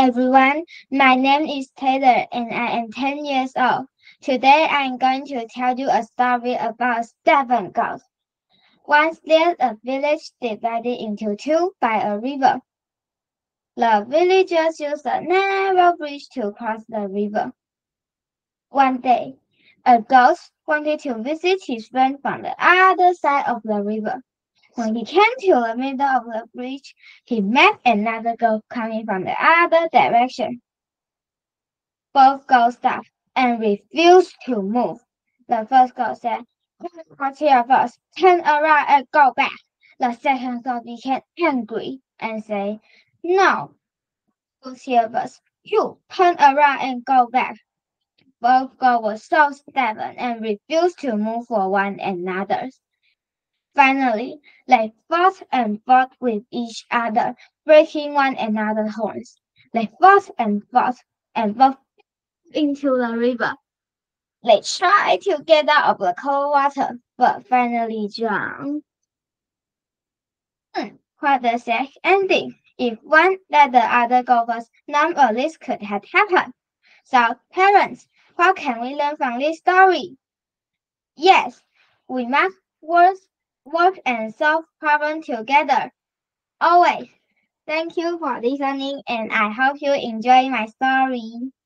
Everyone, my name is Taylor and I am 10 years old. Today I am going to tell you a story about 7 goats. Once lived a village divided into two by a river. The villagers used a narrow bridge to cross the river. One day, a goat wanted to visit his friend from the other side of the river. When he came to the middle of the bridge, he met another goat coming from the other direction. Both goats stopped and refused to move. The first goat said, "What's here first? Turn around and go back." The second goat became angry and said, "No, what's here first? You turn around and go back." Both goats were so stubborn and refused to move for one another. Finally, they fought and fought with each other, breaking one another's horns. They fought and both into the river. They tried to get out of the cold water, but finally drowned. What a sad ending! If one let the other go first, none of this could have happened. So, parents, what can we learn from this story? Yes, we must work and solve problems together. Always. Thank you for listening, and I hope you enjoy my story.